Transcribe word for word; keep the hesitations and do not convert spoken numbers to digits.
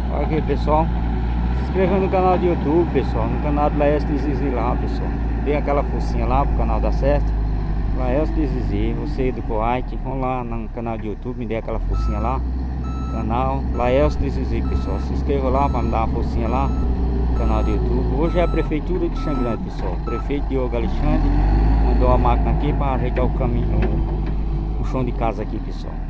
Aqui, pessoal, se inscreva no canal do YouTube, pessoal, no canal do Laércio de Zizi lá, pessoal. Dê aquela forcinha lá pro canal dar certo. Laércio de Zizi, você do Kuwait, vão lá no canal do YouTube, me dê aquela forcinha lá. Canal Laércio de Zizi, pessoal. Se inscreva lá para me dar uma forcinha lá no canal do YouTube. Hoje é a prefeitura de Xangrande, pessoal. O prefeito Diogo Alexandre mandou a máquina aqui para ajeitar o caminho, o, o chão de casa aqui, pessoal.